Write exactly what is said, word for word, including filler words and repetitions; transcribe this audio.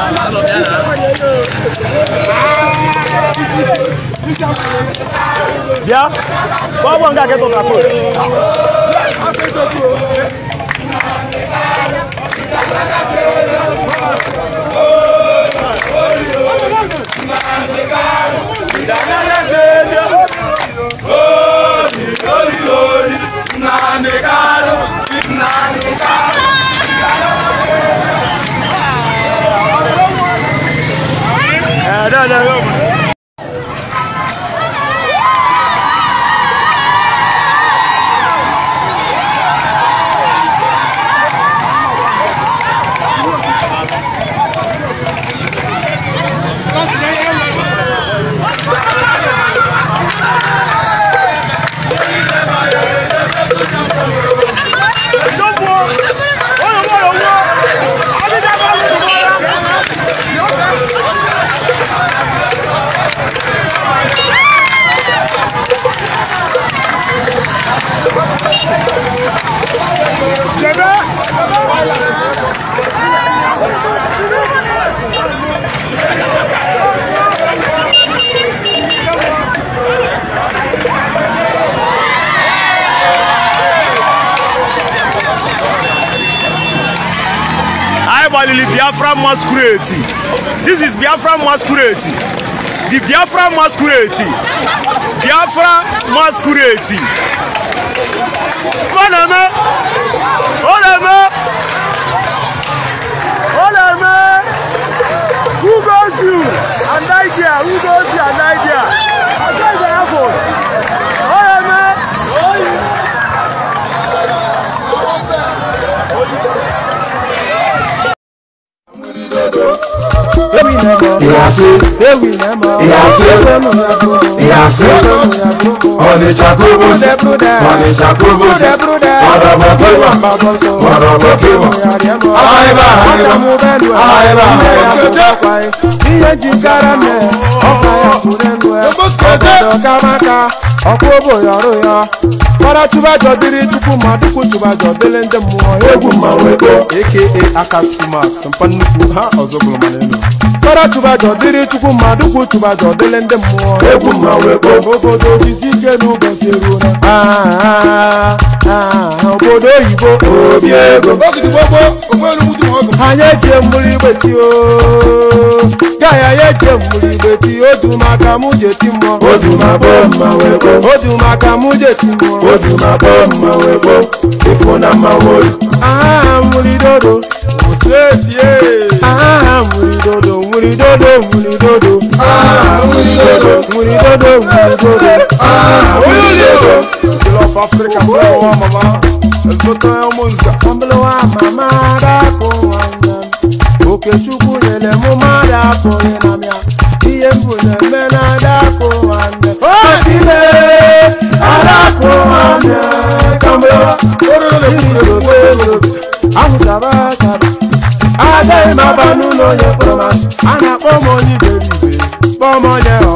Bien. Bon, bon, gars, ton drapeau. Biafra masquerade. This is Biafra masquerade. The Biafra masquerade. Biafra masquerade. Oleme, Oleme, Oleme. Who goes you? And Nigeria. Who goes you? And Nigeria. I said the apple. Oleme. Iyase, Iyase, Iyase, Oni Jakubus, Oni Jakubus, Warabokiwa, Warabokiwa, Aiba, Aiba, Aiba, Iye jikarame, Okaya Kurenwe, Obodo Kamaka, Okobo Yaroya, Para Chuba Jodiri Chukuma, Duku Chuba Jodele Ndemo, Eguma Weko, aka Akatuma, Sampanuku, Ha, Ozogomaneno. Para Chuba Jodiri Chukuma, Duku Chuba Jodele Ndemo, Eguma Weko, Obodo Jizike Nubeseruna, Ah, Ah, Obodo Ibo, Obiego, Okidubobo, Obodo Mudu, Hanye Jembuli Betio, Gaya Jembuli Betio, Odumaka Mujetimo, Odumaboma Weko, Odumaka Mujetimo, Odumaboma Weko, Ifona Mawol, Ah, Muridodo, Musetie, Ah, Muridodo, Muridodo, Muridodo, Ah, Muridodo, Muridodo, Muridodo, Ah, Muridodo, Love Africa, Mama, Zoto Monza, Kambeloa, Mama, Dako, Oke Chuku, Yele, Mama, Dako, Yenamia, Yembule, Mena, Dako, and Otile, Adako, and Kambeloa, Ahutabaka, Ade, Mabanu, no, your promise, and a Pomoni, baby, Pomonia.